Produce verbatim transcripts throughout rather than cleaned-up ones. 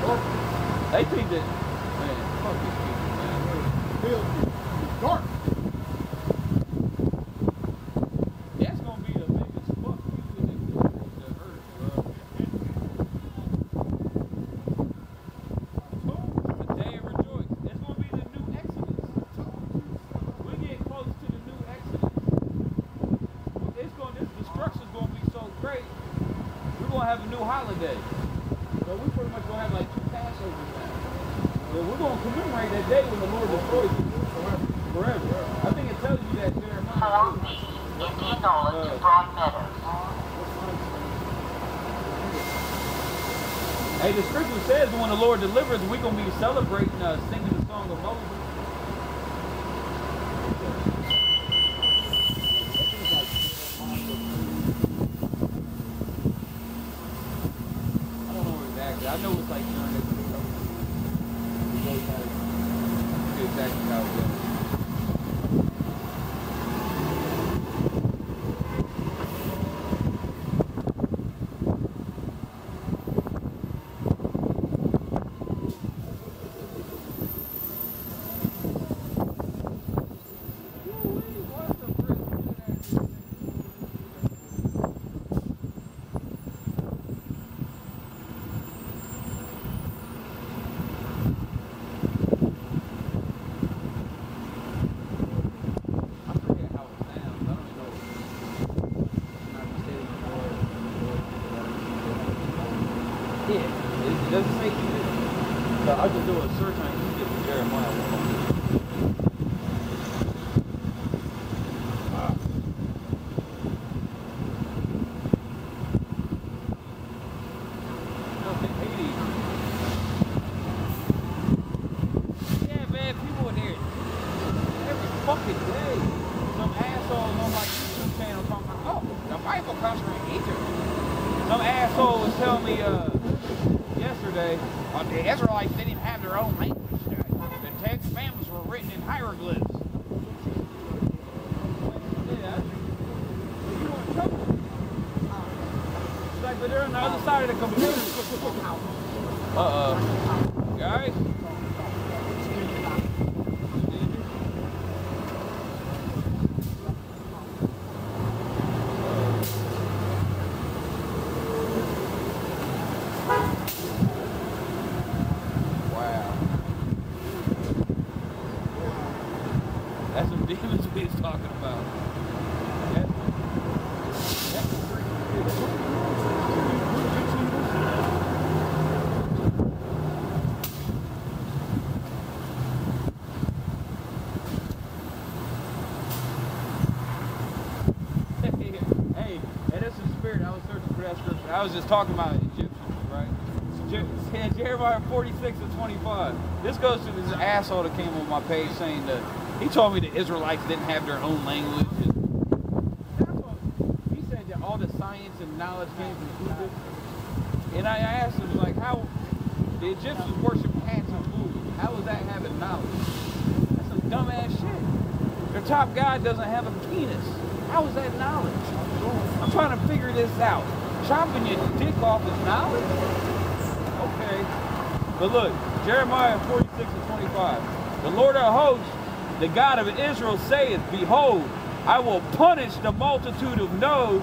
They think that, man, fuck these people, man. It's dark. That's gonna be the biggest fuck you in the earth, bro. The day of rejoice. It's gonna be the new Exodus. We're getting close to the new Exodus. It's going, this destruction's gonna be so great. We're gonna have a new holiday. So we pretty much gonna have like two Passovers now. So we're gonna commemorate that day when the Lord destroys you forever. Forever. I think it tells you that Jeremiah. four B, Indian Nolan to Broad Meadows. Hey, the scripture says when the Lord delivers, we're gonna be celebrating, uh, singing the song of Moses. I know it's like during this exactly how it goes. I could do a search on Egypt and Jeremiah. Wow. Yeah, man, people in here every fucking day. Some asshole on my YouTube channel talking about, oh, the Bible comes from Egypt. Some asshole was telling me uh, yesterday, uh, the Israelites didn't have their own language. The Ten Commandments were written in hieroglyphs. Yeah, you want trouble? It's like, but they're on the other side of the computer. Uh-uh. Guys? That's some demons we was talking about. That, that's hey, and that's the spirit. I was searching for that scripture. I was just talking about Egyptians, right? Yeah, Jeremiah forty-six and twenty-five. This goes to this asshole that came on my page saying that he told me the Israelites didn't have their own language. And he said that all the science and knowledge came from Egypt. And I asked him, like, how the Egyptians worship cats and fools. How is that having knowledge? That's some dumbass shit. Their top god doesn't have a penis. How is that knowledge? I'm trying to figure this out. Chopping your dick off is knowledge? Okay. But look, Jeremiah forty-six and twenty-five. The Lord of hosts, the God of Israel, saith, behold, I will punish the multitude of No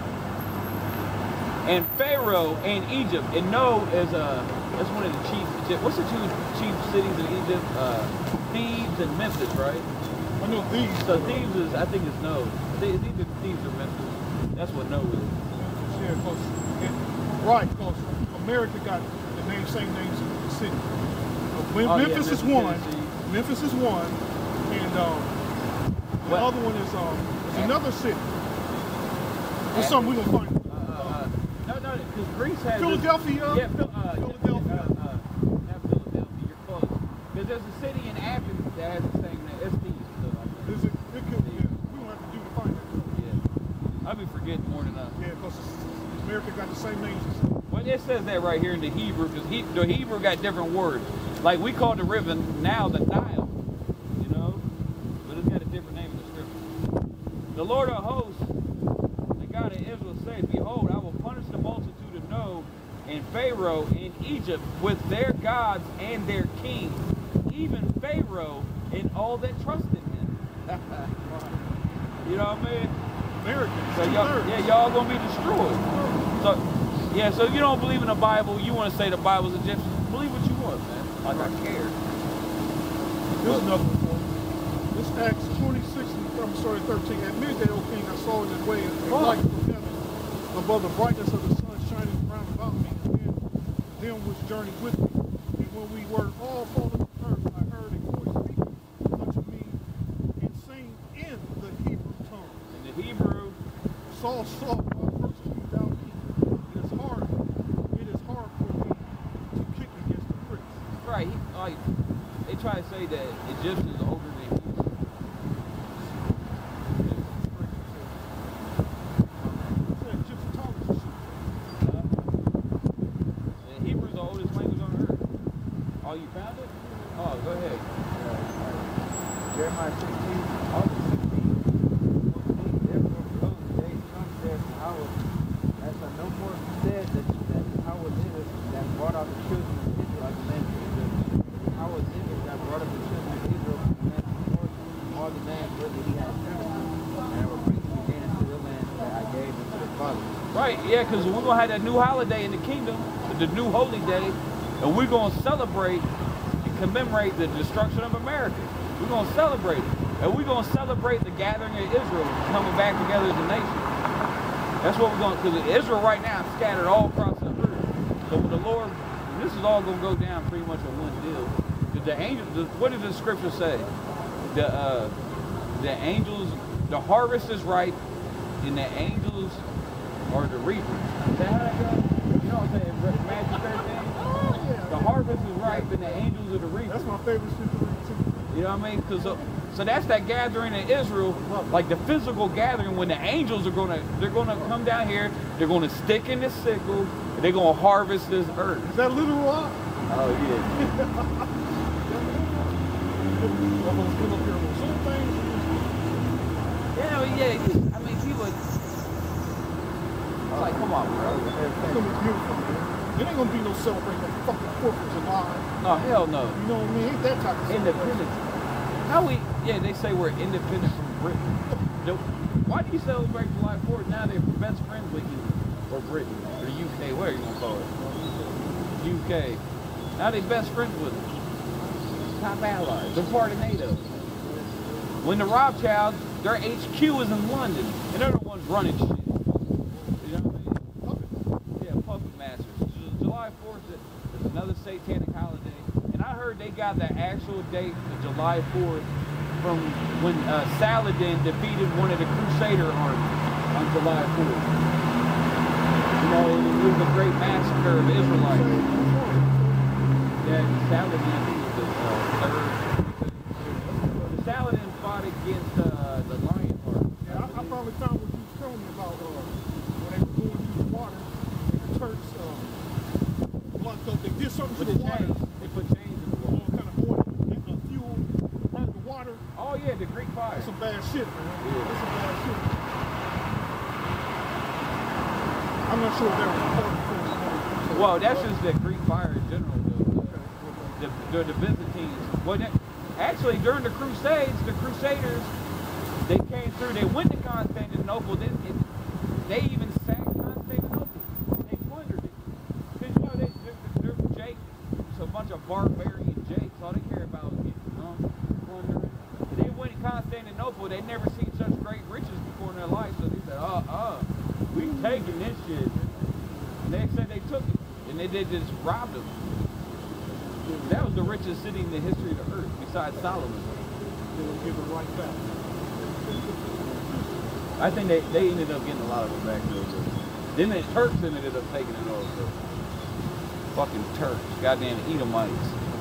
and Pharaoh and Egypt. And No is uh, that's one of the chief. What's the two chief cities in Egypt? Uh, Thebes and Memphis, right? I know Thebes. So Thebes is, I think it's No. Thebes or Memphis. That's what No is. Yeah, close. Right, because America got the name, same names in the city. When oh, Memphis, yeah, is Memphis one. Tennessee. Memphis is one, and um, the what? other one is um, is another city. There's something we're gonna find. Uh, uh, no, no, because Greece has Philadelphia. This, yeah, Phil, uh, Philadelphia. Uh, uh, not Philadelphia. You're close. Because there's a city in Athens that has the same name. It's Thebes. So is it? It could. Yeah, we don't have to do to find it. Yeah, I'll be forgetting more than enough. Yeah, because America got the same names. As well, it says that right here in the Hebrew, because he, the Hebrew got different words. Like we call the river now the Nile, you know, but it's got a different name in the scripture. The Lord of hosts, the God of Israel, said, behold, I will punish the multitude of No and Pharaoh in Egypt with their gods and their king, even Pharaoh and all that trusted him. You know what I mean? Americans. So y'all, yeah, y'all gonna be destroyed. So, yeah, so if you don't believe in the Bible, you want to say the Bible's Egyptian, believe what you want, man. Like I care. There's another one. This Acts twenty-six, I'm sorry, thirteen. At midday, O king, I saw in his way a light from heaven above the brightness of the sun shining round about me, and then them which journeyed with me. And when we were all fallen to earth, I heard a voice speaking unto me and saying in the Hebrew tongue. In the Hebrew, Saul, Saul, why persecute thou me? It is hard, it is hard for me to kick against the pricks. right? He, like they try to say that Egyptians are older than Hebrews. And Hebrew is the oldest language on earth. Oh, you found it? Oh, go ahead. Jeremiah sixteen, August sixteen, fourteen, therefore behold, the days come, says Yahweh, as I no more said that, that Yahweh liveth, that brought out the children of Israel out of the land of Egypt. Yahweh liveth, that brought up the children of Israel from the land of North, from all the land whither he had driven them, and I will bring them again into the land that I gave unto their fathers. Right, yeah, because we're going to have that new holiday in the kingdom, the new holy day, and we're going to celebrate and commemorate the destruction of America. We're going to celebrate it. And we're going to celebrate the gathering of Israel coming back together as a nation. That's what we're going to, because Israel right now is scattered all across the earth. So with the Lord, this is all going to go down pretty much on one deal. Because the angels, the, what does the scripture say? The, uh, the angels, the harvest is ripe, and the angels are the reapers. Is that how that goes? You know what I'm saying? Matthew thirteen? Oh, yeah. The harvest is ripe, and the angels are the reapers. That's my favorite scripture too. You know what I mean? Cause so, so that's that gathering in Israel, like the physical gathering when the angels are gonna they're gonna come down here, they're gonna stick in the sickle, and they're gonna harvest this earth. Is that literal? Huh? Oh yeah. Yeah, yeah. I mean, people. It's like, come on, bro. It's gonna be beautiful, man. There ain't gonna be no celebrating the fucking fourth of July. No, hell no. You know what I mean? Ain't that type of Independence. How we? Yeah, they say we're independent from Britain. No, why do you celebrate July fourth? Now they're best friends with you, or Britain, or U K. What are you gonna call it? U K. Now they're best friends with us. Top allies. They're part of NATO. When the Rothschilds, their H Q is in London, and they're the ones running shit. You know what I mean? Yeah, puppet masters. July fourth is another satanic holiday. And I heard they got the actual date of July fourth from when uh, Saladin defeated one of the Crusader armies on July fourth. You know, it was a great massacre of Israelites. Yeah, Saladin, I think it was the uh, third. Saladin fought against uh, the Lion Heart. Yeah, I, I probably found what you was telling me about uh, when they were going through the water and the Turks uh, blocked up. They did something With to the the water. chains. They put chains in the water. All kind of oil and uh, fuel burned the water. Oh yeah, the Greek fire. That's some bad shit, man. Yeah. That's some bad shit. I'm not sure if that was important for the Well, that's just the Greek fire in general, though. The, the, the Byzantines. Well, that, actually, during the Crusades, the Crusaders, they came through. They went to Constantinople. They, it, they even sacked Constantinople. They plundered it. Because, you know, they, they're, they're Jake. It's a bunch of barbarian Jakes. All they care about is getting drunk, plundering. They went to Constantinople. They'd never seen such great riches before in their life. So they said, uh, uh, we taking this shit. And they said they took it. And they, they just robbed them. That was the richest city in the history of the earth, besides Solomon. They will give it right back. I think they, they ended up getting a lot of it back though. Then the Turks ended up taking it all. So. Fucking Turks, goddamn Edomites.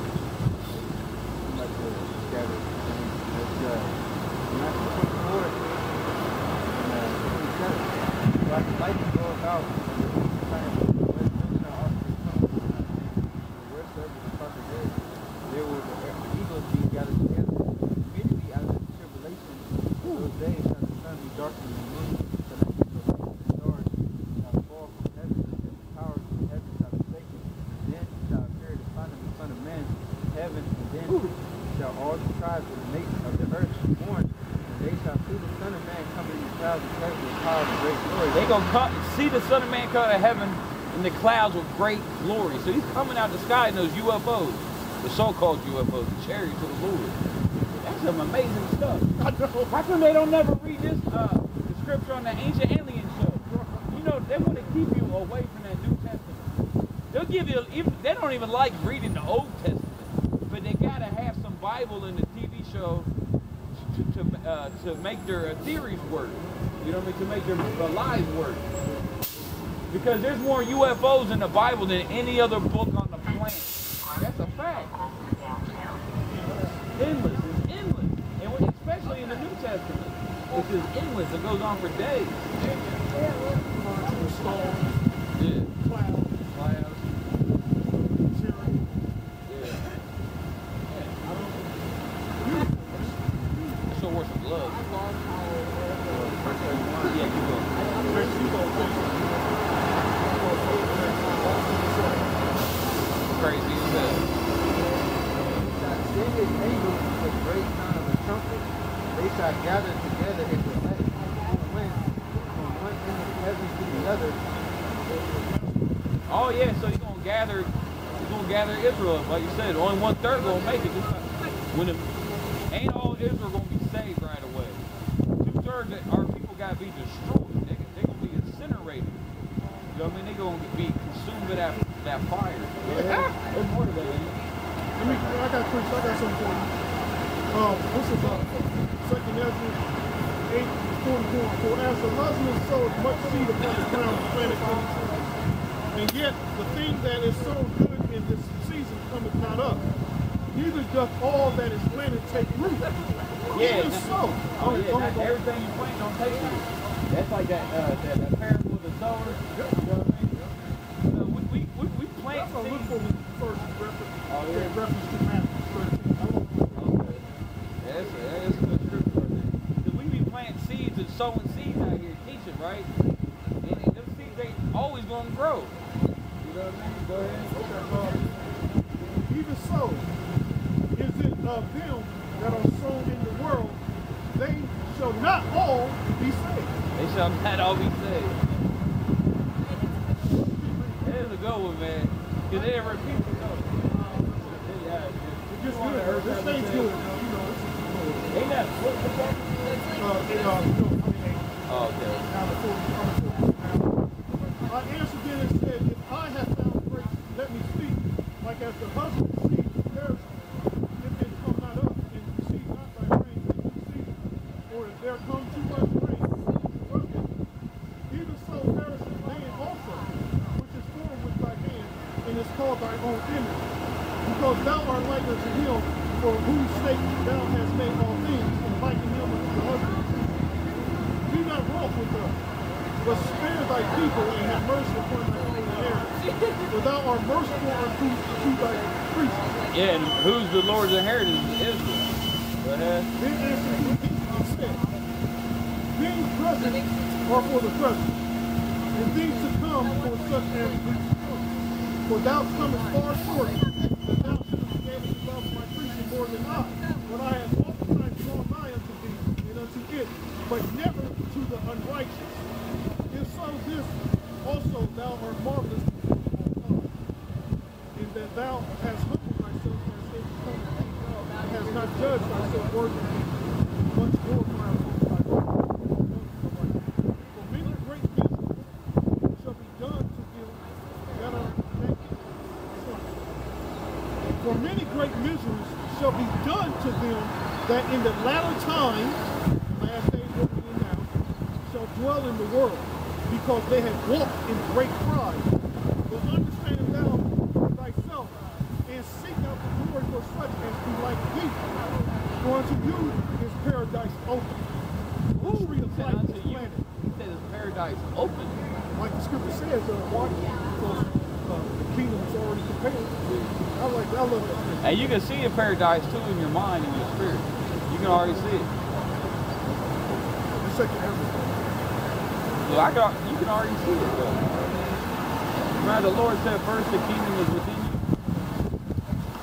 Like the scattered things. It's uh, Matthew twenty-four, and uh, twenty-seven. So I can light to go about kind of Westminster off the tongue, the west of the fucking day. There were the eagles being gathered together. Immediately out of the tribulation, those days shall the sun be darkened and the moon shall not give the light, and the stars shall fall from heaven, and the powers of heaven shall be Son of Man heaven, and then shall all the tribes of the nation of the earth be born, and they shall see the Son of Man coming in the clouds of heaven with power and great glory. They gonna come, see the Son of Man come out of heaven in the clouds with great glory. So he's coming out of the sky in those U F Os, the so-called U F Os, the chariots of the Lord. That's some amazing stuff. How come they don't never read this uh, the scripture on the Ancient Alien show? You know, they want to keep you away from that New Testament. They'll give you, even, they don't even like reading the Old Testament, but they gotta have some Bible in the T V show to to, uh, to make their uh, theories work. You know what I mean? To make their uh, lies work. Because there's more U F Os in the Bible than any other book on the planet. That's a fact. Endless. It's endless. And especially in the New Testament. It's just endless. It goes on for days. Yeah. Clouds. Clouds. Yeah. Yeah. Show worth some love. Yeah, keep going. Crazy as hell. Send his angels with a great sound of a trumpet. They shall gather together his elect wind from one end of heaven to the other. Oh yeah, so he's gonna gather, he's gonna gather Israel. Like you said, only one third gonna make it. When it, ain't all Israel gonna be saved right away. Two thirds of our people gotta be destroyed. They they gonna be incinerated. You know what I mean? They gonna be consumed with that that fire. Yeah. There's more to that. Let me, I got preach, I got something for you. Um, this is uh, Second Ezra eight forty-four. For as the husband sows much seed upon the ground of planet and yet the thing that is sown good in this season cometh not up, neither doth all that is planted take root. Yeah, Even so. Oh yeah, not everything you plant don't take root. That's like that, uh, that, that parable of the sower. You know what I mean? So we, we, we, we plant That's what I look seeds. for when you first reference, Oh, yeah. okay, reference to Matthew thirteen. I look for Okay. Yeah, that's a, that's a good scripture right there. Because we be planting seeds and sowing seeds out here teaching, right? And, and those seeds ain't always going to grow. You know what I mean? Go ahead. Okay. uh, even so, is it of them that are sown in the world, they shall not all be saved. They shall not all be saved. That is a good one, man. Because they never repeat it. Yeah, It's just good. This thing's good. You know, this is good. ain't that what, what's that? Uh, it, uh, no, twenty-eight. Oh, okay. Out of forty, out of forty now. I answered then and said, if I have found grace, let me speak. Like as the husband receives the perishable, if it come not up, and receive not thy rain in due season, or if there come too much rain, work it. Even so perisheth man also, which is formed with thy hand, and is called thy own image. Because thou art like unto him, for whose sake thou hast made all things, and liken him unto the husband. Be not wroth with us, but spare thy people, and have mercy upon thy own inheritance. For thou art merciful unto to thy priests. Yeah, and who's the Lord's inheritance? Israel. Go ahead. Then answered he and said, things present are for the present, and things to come for such as we. For thou comest far short, that thou shouldst be able to love my preaching more than I. But I have oftentimes drawn nigh unto thee and unto it, but never to the unrighteous. If so, this also thou art marvelous in that thou hast humbled thyself as if come and hast not judged thyself worthy much more for thy For many great things shall be done to them that are naked. For many great miseries shall be done to them that in the latter time, last days what we in now, shall dwell in the world, because they have walked in great pride. But understand thou thyself, and seek out the glory for such as be like thee. For unto you is paradise open. The tree of life is planted. He said his paradise open. Like the scripture says, uh, watch, because uh, the kingdom is already prepared. I like, I love that. And you can see a paradise too in your mind and your spirit. You can already see it. The second everything. So I can, you can already see it though. Remember the Lord said first the kingdom is within you.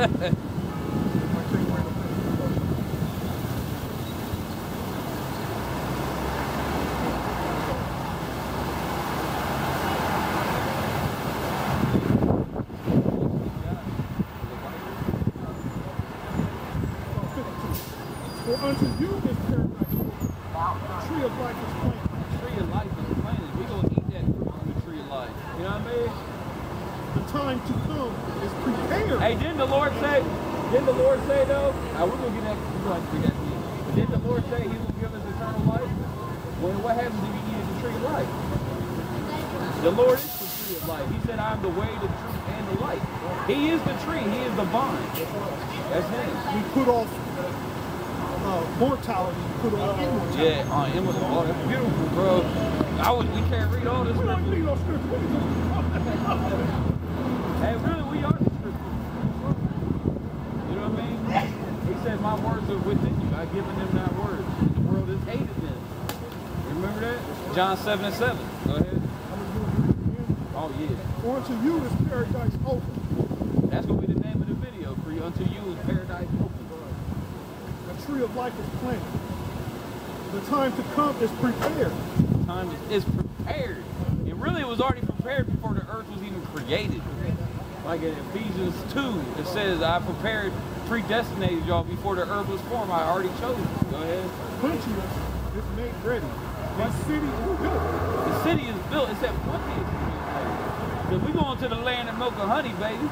For unto you is paradise open. The tree of life is planted. The tree of life is planted. We're going to eat that fruit from the tree of life. You know what I mean? The time to come is prepared. Hey, didn't the Lord say, didn't the Lord say though? Now we're going to get that, we're going to bring that to you. But didn't the Lord say he will give us eternal life? Well, what happens if you eat the tree of life? The Lord is the tree of life. He said, I am the way, the truth, and the life. He is the tree. He is the vine. That's him. We put off uh, mortality, put on immortality. Yeah, on uh, immortality. Oh, that's beautiful, bro. I would, we can't read all this. We don't need no scripture. What are you talking about? Hey, really, we are the scripture. You know what I mean? He said, my words are within you. I've given them that word. The world has hated them. You remember that? John seven and seven. Go ahead. Oh, yeah. For unto you is paradise open. That's going to be the name of the video. For you, unto you is paradise open. The tree of life is planted. The time to come is prepared. The time is, is prepared. And really, it was already prepared before the earth was even created. Like in Ephesians two, it says, I prepared, predestinated y'all before the earth was formed. I already chose you. Go ahead. Plenteous is made ready. The city is built. The city is built. It said plenteous. Because we going to the land of milk and honey, baby.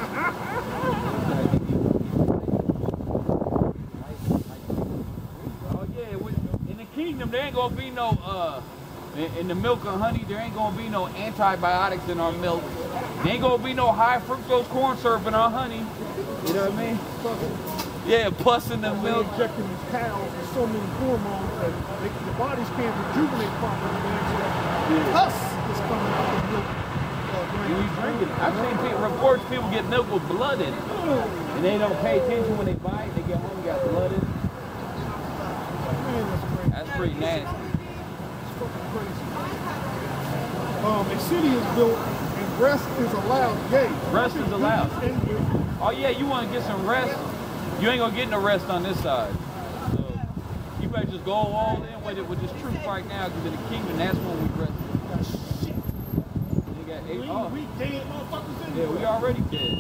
Oh yeah, in the kingdom there ain't gonna be no uh in the milk and honey, there ain't gonna be no antibiotics in our milk. There ain't gonna be no high fructose corn syrup in our honey. You know what I mean? Yeah, pus in the milk. They're injecting these cows with so many hormones that they, the bodies can't rejuvenate properly. Yeah. Pus is coming out of the milk. You drinking it. I've seen people, reports people get milk with blood in it. And they don't pay attention when they buy it. They get home and got blood in it. Man, that's crazy. That's pretty nasty. It's fucking crazy. Um, a city is built and rest is allowed. Yay. Rest is allowed. And Oh yeah, you want to get some rest? You ain't gonna get no rest on this side. So you better just go all in with it with this truth right now, because in the kingdom, that's when we rest. shit. You got eight. We, Oh. we dead motherfuckers in Yeah, we already dead.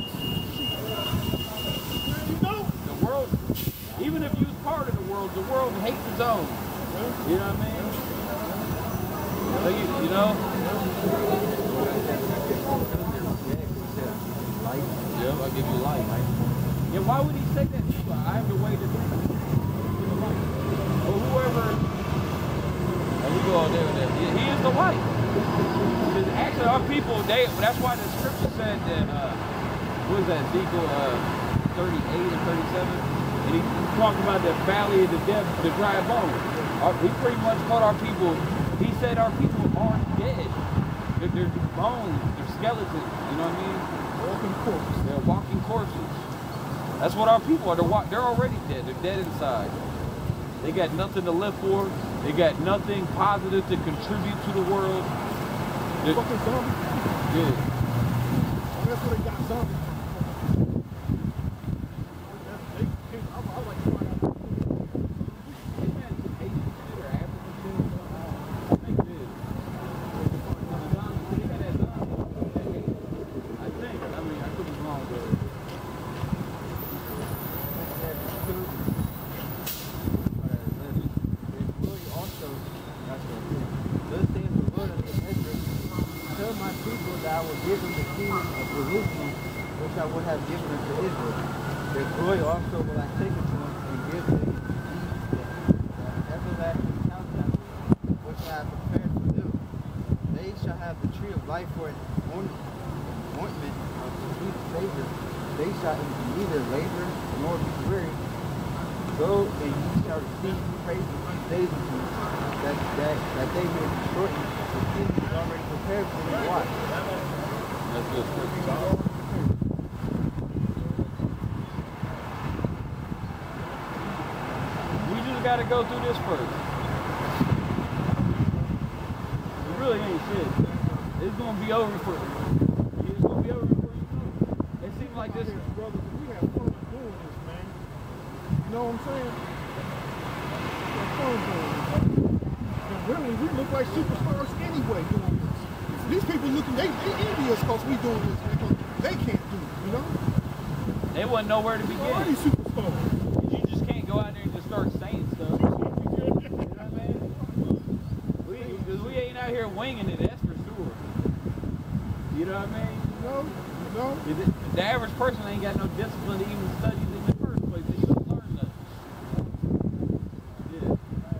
You know? The world, even if you was part of the world, the world hates its own. You know what I mean? So you, you know? Yeah, I'll give you life. Yeah, why would he say that? I have the way to do it. Well, whoever, oh, we go all there with that. He is the light. Because actually our people, they, that's why the scripture said that, uh, what is that, Ezekiel uh, thirty-eight and thirty-seven? And he talked about the valley of the dead, the dry bones. Our, he pretty much called our people, he said our people aren't dead. They're, they're bones, they're skeletons, you know what I mean? Walking corpses. They're walking corpses. That's what our people are. They're, wa they're already dead. They're dead inside. They got nothing to live for. They got nothing positive to contribute to the world. They're, Fucking zombies. yeah. That's what they got, zombies. They, they, I, I like to find out. I will give them the kingdom of Jerusalem, which I would have given unto Israel. Their glory also will I take it to them, and give them the everlasting tabernacle, which I have prepared for them. They shall have the tree of life for an ointment of sweet savor. They shall neither labor nor be weary. Go and ye shall receive praise of these days of you, that, that, that they may be shortened. The kingdom is already prepared for you to watch. That's good. We just got to go through this first. It really ain't shit. It's going to be over for you. It's going to be over before you know it. It seems like this. Brothers, we have fun. You know what I'm saying? That's fun doing this. And really, we look like superstars anyway doing this. These people looking, they, they envious because we doing this because they can't do it, you know? They wouldn't know where to begin. Why are these superstars? You just can't go out there and just start saying stuff. You know what I mean? We, cause we ain't out here winging it, that's for sure. You know what I mean? No, no. The, the average person ain't got no discipline to even study in the first place. They should learn nothing. Yeah.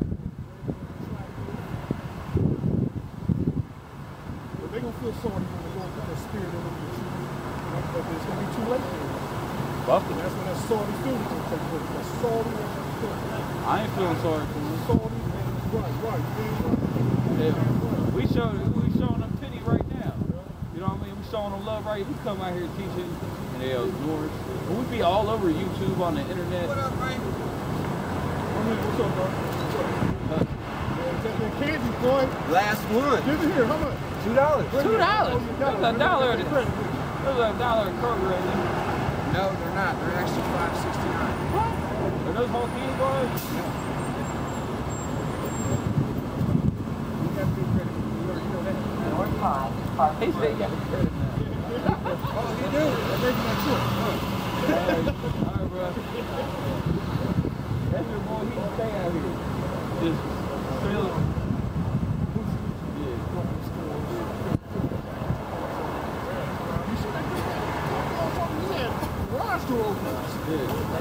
But they gonna feel sorry when they go through that spirit of the truth. But it's gonna be too late for them. Fuck And it. that's when that sorry feeling gonna take place. That sorry and that feeling. I ain't feeling sorry for them. Sorry and right, right, damn right. Yeah. Damn right. We show we showing them pity right now. You know what I mean? We showing them love right. We come out here teaching and they ignore us. And we be all over YouTube on the internet. What up, man? I mean, what's up, bro? What's up? Uh, Yeah, take that candy, boy. Last one. Give it here. How much? Two dollars. Two dollars. Oh, you got That's it. a dollar. Give me credit. There's a dollar in Kroger right there. No, they're not. They're actually five sixty nine. What? Are those whole candy bars? You got free credit. You already know that. North five, park He said you got credit now. Oh, you do? That makes my trip. Alright, alright, bro. That's your boy. He can stay out here. Just chill. Yeah. Garage door open. Yeah.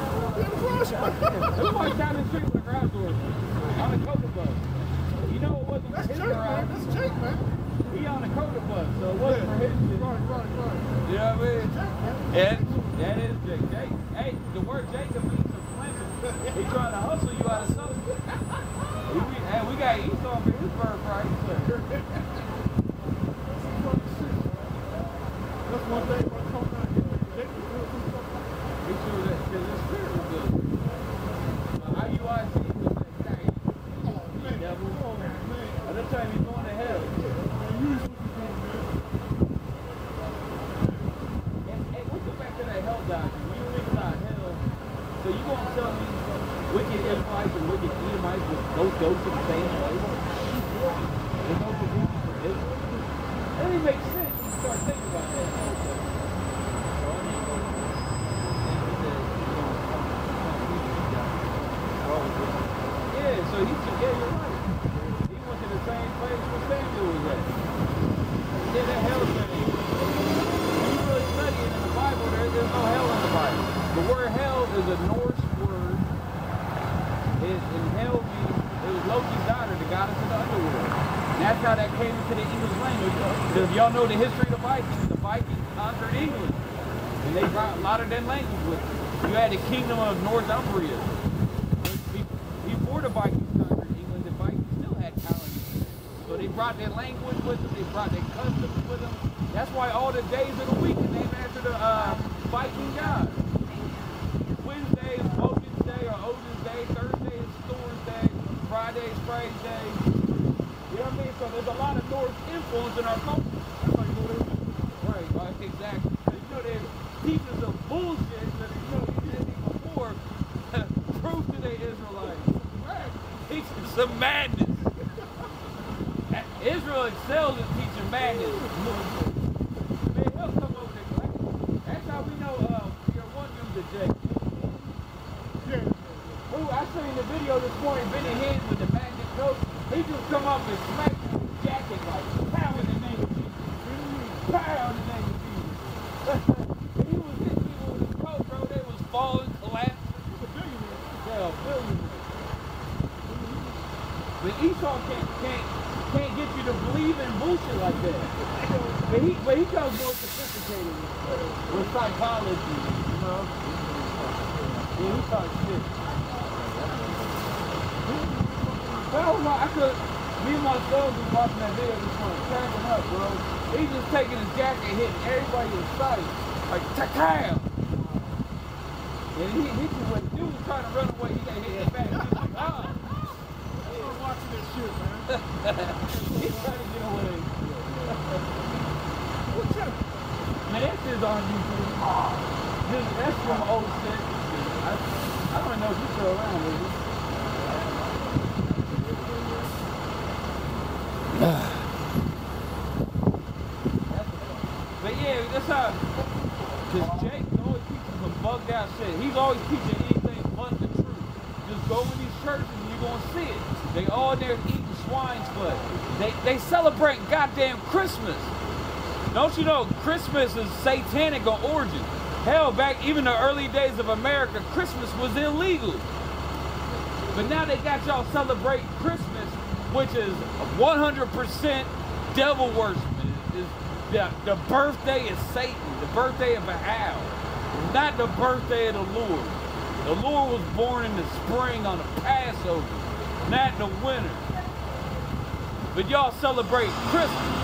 Who walked down the street with a garage door on a Coca bus? You know it wasn't That's for his Jake, man. garage. That's Jake, man. He on a Coca bus, so it wasn't for his shit. Right, right, right. You know what I mean? Yeah, that is Jake. Jake. Hey, the word Jacob means supplanter. He trying to hustle you out of something. We, we, hey, we got Esau for his birthright. So. That's one thing about talking about here. Jake was good for something. He sure that because his spirit was good. Uh, I U I C was that guy. Oh, man. Devil. Oh, man. By this time he's going to hell. Man, you was what you doing, man. And, and we go back to that hell doctrine. When you think about hell, so you gonna tell me wicked Israelites and wicked Edomites would both go to the same place? There's no provision for Israel. That doesn't make sense when you start thinking about that. Yeah, so he said, yeah, you're right. He went to the same place where Samuel was at. Yeah, that hell thing. When you really study it in the Bible, there, there's no hell in the Bible. The word hell is a Norse word. It, and hell means, it was Loki's daughter, the goddess of the underworld. And that's how that came into the English language. Because if y'all know the history of the Vikings, the Vikings conquered England. And they brought a lot of that language with them. You had the kingdom of Northumbria. Before the Vikings conquered England, the Vikings still had colonies. So they brought their language with them, they brought their customs with them. That's why all the days of the week are named after the uh, Viking gods. Wednesday is Woden's Day or Odin's Day, Thursday is Thor's Day, Friday is Frey's Day. You know what I mean? So there's a lot of Norse influence in our culture. That's how you know they're right, right, exactly. You know they're teachers of bullshit that you know you did before. Proof to the Israelites. Teaching some madness. Israel excels at teaching madness. Man, he'll come over there. That's how we know uh, your one dude's a Jake. Yeah. Who I seen the video this morning, Benny Hinn with the magic coat. He just come up and smack his jacket like, pow in the name of Jesus. Pow in the name of Jesus. He was hitting people with his coat, bro. They was falling, collapsing. He's a billionaire. Yeah, a billionaire. But Esau can't, can't, can't get you to believe in bullshit like that. But he, but he comes more sophisticated with, with psychology, you know? Yeah, he talks shit. Well, my, I could, me and my son was watching that video this morning, cracking up, bro. He's just taking his jacket, hitting everybody in sight. Like, ta-tam! And he hit you when dude was trying to run away, he got hit in the back. He was like, ah! I'm watching this shit, man. He's trying to get away. What's that? Man, that shit's on YouTube. This, that's from old shit. I, I don't know know if you're still around, baby. But yeah, that's how. Cause Jake always teaches some bugged out shit. He's always teaching anything but the truth. Just go in these churches and you're gonna see it. They all in there eating swine's flesh. They they celebrate goddamn Christmas. Don't you know Christmas is satanic on origin? Hell, back even the early days of America, Christmas was illegal. But now they got y'all celebrating Christmas, which is one hundred percent devil worship. The, the birthday is Satan, the birthday of Baal, not the birthday of the Lord. The Lord was born in the spring on the Passover, not in the winter. But y'all celebrate Christmas.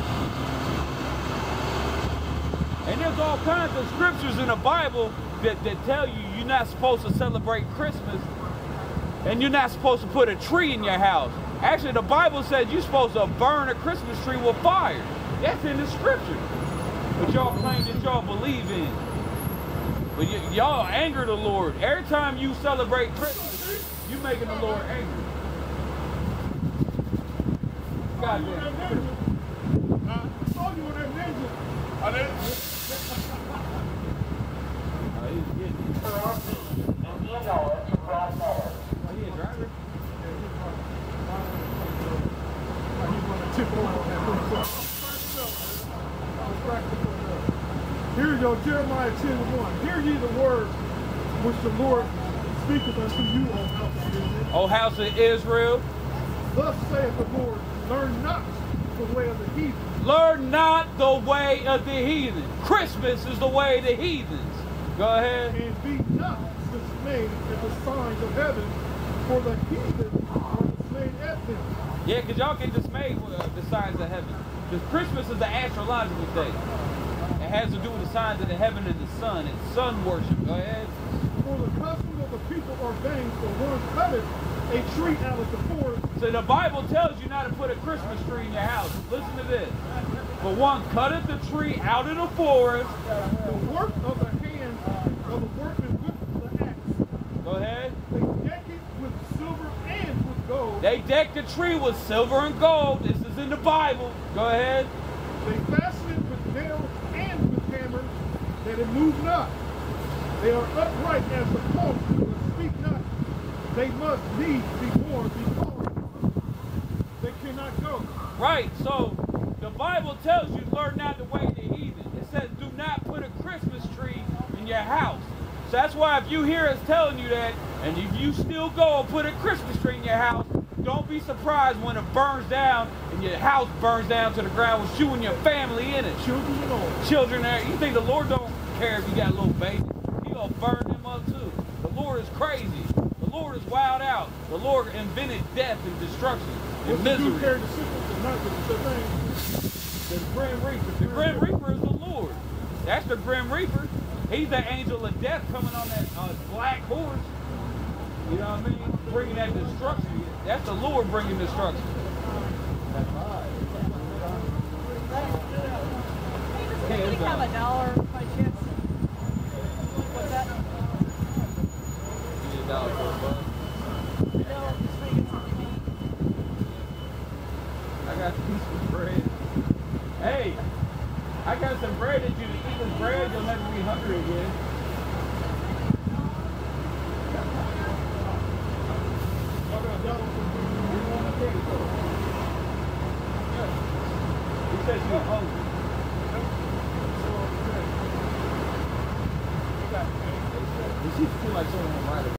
And there's all kinds of scriptures in the Bible that, that tell you you're not supposed to celebrate Christmas and you're not supposed to put a tree in your house. Actually, the Bible says you're supposed to burn a Christmas tree with fire. That's in the scripture. But y'all claim that y'all believe in. But y'all anger the Lord. Every time you celebrate Christmas, you making the Lord angry. God damn. I saw you in that ninja. I didn't. Oh, he was getting it. You know it, Broad Meadows. Oh, he a driver? He's going to tip over on that little. Here you go, Jeremiah ten one. Hear ye the words which the Lord speaketh unto you, O house of Israel. Oh, house of Israel. Thus saith the Lord, learn not the way of the heathen. Learn not the way of the heathen. Christmas is the way of the heathens. Go ahead. And be not dismayed at the signs of heaven, for the heathen are dismayed at them. Yeah, because y'all get dismayed with uh, the signs of heaven. Because Christmas is the astrological day. It has to do with the signs of the heaven and the sun. It's sun worship. Go ahead. For the custom of the people are vain, for one cutteth a tree out of the forest. So the Bible tells you not to put a Christmas tree in your house. Listen to this. For one cutteth the tree out of the forest. The work of the hand of the workman with the axe. Go ahead. They deck it with silver and with gold. They deck the tree with silver and gold. This is in the Bible. Go ahead. They fasten it with nails and with hammers, that it move not. They are upright as the post, but speak not. They must needs be born because they cannot go. Right, so the Bible tells you learn not the way of the heathen. It says do not put a Christmas tree in your house. So that's why if you hear us telling you that, and if you still go and put a Christmas tree in your house, don't be surprised when it burns down and your house burns down to the ground with you and your family in it. Children and all. Children there. You think the Lord don't care if you got little babies? He gonna burn them up too. The Lord is crazy. The Lord is wild out. The Lord invented death and destruction and What's the dude misery. carry the sickness and not the thing? The Grim Reaper. The Grim Reaper is the Lord. That's the Grim Reaper. He's the angel of death coming on that uh, black horse. You know what I mean? Bringing that destruction. That's the Lord bringing destruction. Hey, does anybody have a dollar by chance? What's that? You need a dollar for a buck. No, I'm just trying to get something to eat. I got some bread. Hey, I got some bread that you eat this bread, you'll never be hungry again. He says you're hungry. This seems like someone might have